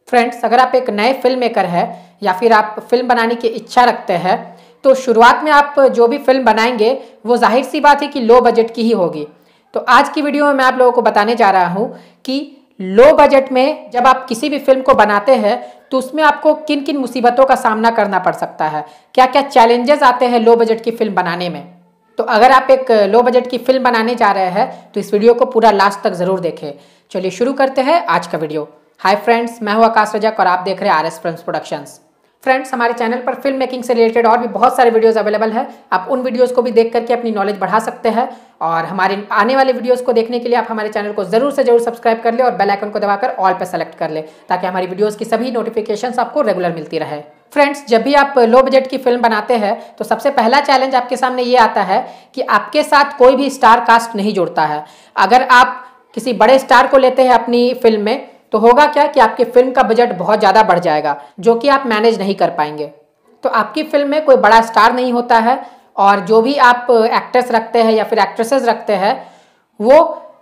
Friends, अगर आप एक नए फिल्म मेकर है या फिर आप फिल्म बनाने की इच्छा रखते हैं तो शुरुआत में आप जो भी फिल्म बनाएंगे वो जाहिर सी बात है कि लो बजट की ही होगी। तो आज की वीडियो में मैं आप लोगों को बताने जा रहा हूँ कि लो बजट में जब आप किसी भी फिल्म को बनाते हैं तो उसमें आपको किन किन मुसीबतों का सामना करना पड़ सकता है, क्या क्या चैलेंजेस आते हैं लो बजट की फिल्म बनाने में। तो अगर आप एक लो बजट की फिल्म बनाने जा रहे हैं तो इस वीडियो को पूरा लास्ट तक ज़रूर देखें। चलिए शुरू करते हैं आज का वीडियो। हाय फ्रेंड्स, मैं हूं आकाश रजक और आप देख रहे हैं आरएस फिल्म्स प्रोडक्शंस। फ्रेंड्स, हमारे चैनल पर फिल्म मेकिंग से रिलेटेड और भी बहुत सारे वीडियोस अवेलेबल है। आप उन वीडियोस को भी देख करके अपनी नॉलेज बढ़ा सकते हैं और हमारे आने वाले वीडियोस को देखने के लिए आप हमारे चैनल को जरूर से जरूर सब्सक्राइब कर ले और बेल आइकन को दबाकर ऑल पर सेलेक्ट कर ले ताकि हमारी वीडियोस की सभी नोटिफिकेशंस आपको रेगुलर मिलती रहे। फ्रेंड्स, जब भी आप लो बजट की फिल्म बनाते हैं तो सबसे पहला चैलेंज आपके सामने ये आता है कि आपके साथ कोई भी स्टार कास्ट नहीं जुड़ता है। अगर आप किसी बड़े स्टार को लेते हैं अपनी फिल्म में तो होगा क्या कि आपकी फिल्म का बजट बहुत ज़्यादा बढ़ जाएगा जो कि आप मैनेज नहीं कर पाएंगे। तो आपकी फिल्म में कोई बड़ा स्टार नहीं होता है और जो भी आप एक्टर्स रखते हैं या फिर एक्ट्रेसेस रखते हैं वो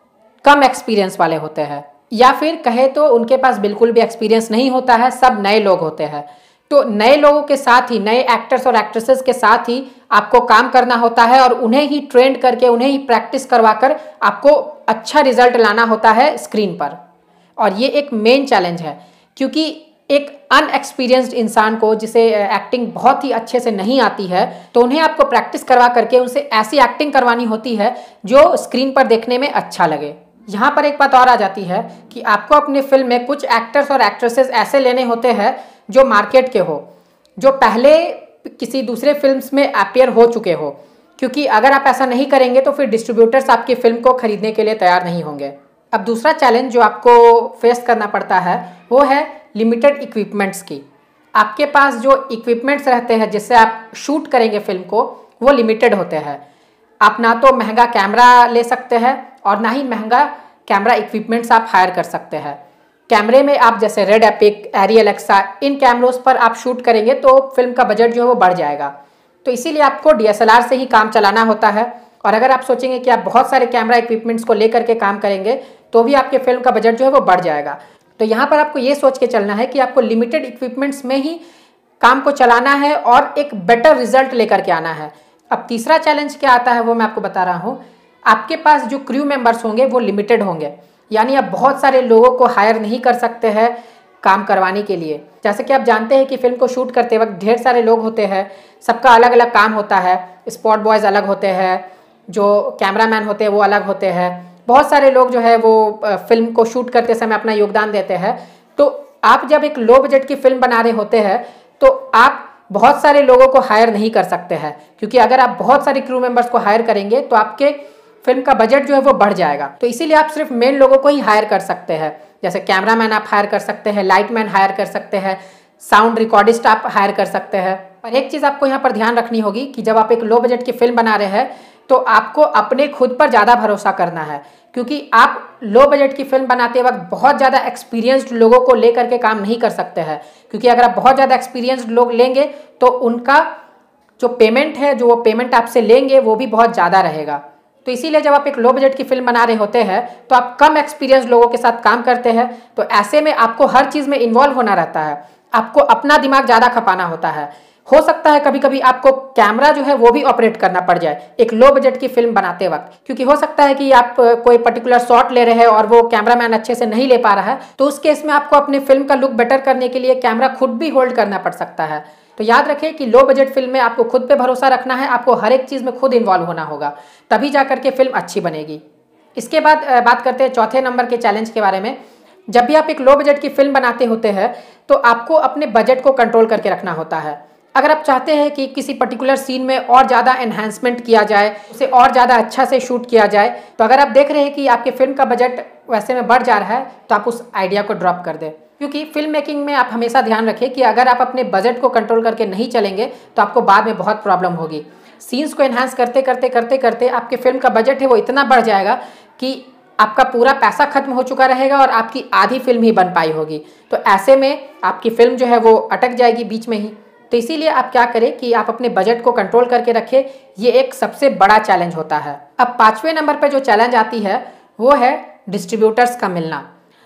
कम एक्सपीरियंस वाले होते हैं या फिर कहे तो उनके पास बिल्कुल भी एक्सपीरियंस नहीं होता है, सब नए लोग होते हैं। तो नए लोगों के साथ ही, नए एक्टर्स और एक्ट्रेसेस के साथ ही आपको काम करना होता है और उन्हें ही ट्रेंड करके, उन्हें ही प्रैक्टिस करवाकर आपको अच्छा रिजल्ट लाना होता है स्क्रीन पर। और ये एक मेन चैलेंज है क्योंकि एक अनएक्सपीरियंस्ड इंसान को जिसे एक्टिंग बहुत ही अच्छे से नहीं आती है तो उन्हें आपको प्रैक्टिस करवा करके उनसे ऐसी एक्टिंग करवानी होती है जो स्क्रीन पर देखने में अच्छा लगे। यहाँ पर एक बात और आ जाती है कि आपको अपने फिल्म में कुछ एक्टर्स और एक्ट्रेसेस ऐसे लेने होते हैं जो मार्केट के हो, जो पहले किसी दूसरे फिल्म्स में अपीयर हो चुके हो, क्योंकि अगर आप ऐसा नहीं करेंगे तो फिर डिस्ट्रीब्यूटर्स आपकी फिल्म को खरीदने के लिए तैयार नहीं होंगे। अब दूसरा चैलेंज जो आपको फेस करना पड़ता है वो है लिमिटेड इक्विपमेंट्स की। आपके पास जो इक्विपमेंट्स रहते हैं जिससे आप शूट करेंगे फिल्म को वो लिमिटेड होते हैं। आप ना तो महंगा कैमरा ले सकते हैं और ना ही महंगा कैमरा इक्विपमेंट्स आप हायर कर सकते हैं। कैमरे में आप जैसे रेड एपिक, एरियल एक्सा, इन कैमरों पर आप शूट करेंगे तो फिल्म का बजट जो है वो बढ़ जाएगा। तो इसीलिए आपको DSLR से ही काम चलाना होता है। और अगर आप सोचेंगे कि आप बहुत सारे कैमरा इक्विपमेंट्स को लेकर के काम करेंगे तो भी आपके फिल्म का बजट जो है वो बढ़ जाएगा। तो यहाँ पर आपको ये सोच के चलना है कि आपको लिमिटेड इक्विपमेंट्स में ही काम को चलाना है और एक बेटर रिजल्ट लेकर के आना है। अब तीसरा चैलेंज क्या आता है वो मैं आपको बता रहा हूँ। आपके पास जो क्रू मेंबर्स होंगे वो लिमिटेड होंगे, यानी आप बहुत सारे लोगों को हायर नहीं कर सकते हैं काम करवाने के लिए। जैसे कि आप जानते हैं कि फिल्म को शूट करते वक्त ढेर सारे लोग होते हैं, सबका अलग अलग काम होता है। स्पॉट बॉयज़ अलग होते हैं, जो कैमरामैन होते हैं वो अलग होते हैं। बहुत सारे लोग जो है वो फिल्म को शूट करते समय अपना योगदान देते हैं। तो आप जब एक लो बजट की फिल्म बना रहे होते हैं तो आप बहुत सारे लोगों को हायर नहीं कर सकते हैं, क्योंकि अगर आप बहुत सारे क्रू मेंबर्स को हायर करेंगे तो आपके फिल्म का बजट जो है वो बढ़ जाएगा। तो इसीलिए आप सिर्फ मेन लोगों को ही हायर कर सकते हैं। जैसे कैमरामैन आप हायर कर सकते हैं, लाइटमैन हायर कर सकते हैं, साउंड रिकॉर्डिस्ट आप हायर कर सकते हैं। पर एक चीज़ आपको यहाँ पर ध्यान रखनी होगी कि जब आप एक लो बजट की फिल्म बना रहे हैं तो आपको अपने खुद पर ज़्यादा भरोसा करना है, क्योंकि आप लो बजट की फिल्म बनाते वक्त बहुत ज़्यादा एक्सपीरियंस्ड लोगों को लेकर के काम नहीं कर सकते हैं। क्योंकि अगर आप बहुत ज़्यादा एक्सपीरियंस्ड लोग लेंगे तो उनका जो पेमेंट है, जो वो पेमेंट आपसे लेंगे वो भी बहुत ज़्यादा रहेगा। तो इसीलिए जब आप एक लो बजट की फिल्म बना रहे होते हैं तो आप कम एक्सपीरियंस लोगों के साथ काम करते हैं। तो ऐसे में आपको हर चीज़ में इन्वॉल्व होना रहता है, आपको अपना दिमाग ज़्यादा खपाना होता है। हो सकता है कभी कभी आपको कैमरा जो है वो भी ऑपरेट करना पड़ जाए एक लो बजट की फिल्म बनाते वक्त, क्योंकि हो सकता है कि आप कोई पर्टिकुलर शॉट ले रहे हैं और वो कैमरामैन अच्छे से नहीं ले पा रहा है, तो उस केस में आपको अपनी फिल्म का लुक बेटर करने के लिए कैमरा खुद भी होल्ड करना पड़ सकता है। तो याद रखें कि लो बजट फिल्म में आपको खुद पे भरोसा रखना है, आपको हर एक चीज़ में खुद इन्वॉल्व होना होगा, तभी जा करके फिल्म अच्छी बनेगी। इसके बाद बात करते हैं चौथे नंबर के चैलेंज के बारे में। जब भी आप एक लो बजट की फिल्म बनाते होते हैं तो आपको अपने बजट को कंट्रोल करके रखना होता है। अगर आप चाहते हैं कि किसी पर्टिकुलर सीन में और ज़्यादा एनहांसमेंट किया जाए, उसे और ज़्यादा अच्छा से शूट किया जाए, तो अगर आप देख रहे हैं कि आपके फिल्म का बजट वैसे में बढ़ जा रहा है तो आप उस आइडिया को ड्रॉप कर दें। क्योंकि फिल्म मेकिंग में आप हमेशा ध्यान रखें कि अगर आप अपने बजट को कंट्रोल करके नहीं चलेंगे तो आपको बाद में बहुत प्रॉब्लम होगी। सीन्स को एनहांस करते करते करते करते आपके फिल्म का बजट है वो इतना बढ़ जाएगा कि आपका पूरा पैसा खत्म हो चुका रहेगा और आपकी आधी फिल्म ही बन पाई होगी। तो ऐसे में आपकी फिल्म जो है वो अटक जाएगी बीच में ही। तो इसीलिए आप क्या करें कि आप अपने बजट को कंट्रोल करके रखें, ये एक सबसे बड़ा चैलेंज होता है। अब 5वें नंबर पर जो चैलेंज आती है वो है डिस्ट्रीब्यूटर्स का मिलना।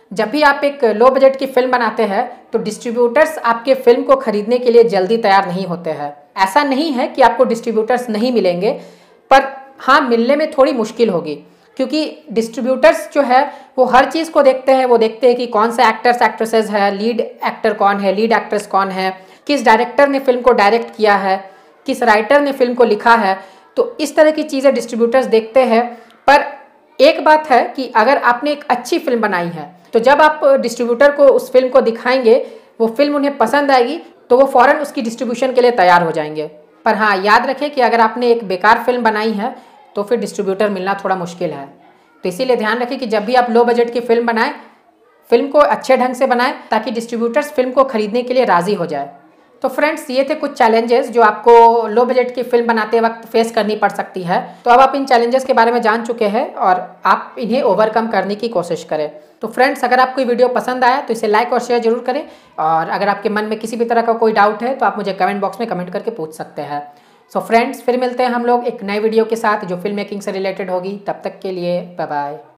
जब भी आप एक लो बजट की फिल्म बनाते हैं तो डिस्ट्रीब्यूटर्स आपके फिल्म को खरीदने के लिए जल्दी तैयार नहीं होते हैं। ऐसा नहीं है कि आपको डिस्ट्रीब्यूटर्स नहीं मिलेंगे, पर हाँ मिलने में थोड़ी मुश्किल होगी, क्योंकि डिस्ट्रीब्यूटर्स जो है वो हर चीज़ को देखते हैं। वो देखते हैं कि कौन सा एक्टर्स एक्ट्रेसेस है, लीड एक्टर कौन है, लीड एक्ट्रेस कौन है, किस डायरेक्टर ने फिल्म को डायरेक्ट किया है, किस राइटर ने फिल्म को लिखा है। तो इस तरह की चीज़ें डिस्ट्रीब्यूटर्स देखते हैं। पर एक बात है कि अगर आपने एक अच्छी फिल्म बनाई है तो जब आप डिस्ट्रीब्यूटर को उस फिल्म को दिखाएंगे, वो फिल्म उन्हें पसंद आएगी तो वो फ़ौरन उसकी डिस्ट्रीब्यूशन के लिए तैयार हो जाएंगे। पर हाँ याद रखें कि अगर आपने एक बेकार फिल्म बनाई है तो फिर डिस्ट्रीब्यूटर मिलना थोड़ा मुश्किल है। तो इसीलिए ध्यान रखें कि जब भी आप लो बजट की फिल्म बनाएं, फिल्म को अच्छे ढंग से बनाएं ताकि डिस्ट्रीब्यूटर्स फिल्म को खरीदने के लिए राज़ी हो जाए। तो फ्रेंड्स, ये थे कुछ चैलेंजेस जो आपको लो बजट की फिल्म बनाते वक्त फेस करनी पड़ सकती है। तो अब आप इन चैलेंजेस के बारे में जान चुके हैं और आप इन्हें ओवरकम करने की कोशिश करें। तो फ्रेंड्स, अगर आपको ये वीडियो पसंद आया तो इसे लाइक और शेयर जरूर करें, और अगर आपके मन में किसी भी तरह का कोई डाउट है तो आप मुझे कमेंट बॉक्स में कमेंट करके पूछ सकते हैं। सो फ्रेंड्स, फिर मिलते हैं हम लोग एक नए वीडियो के साथ जो फिल्म मेकिंग से रिलेटेड होगी। तब तक के लिए बाय बाय।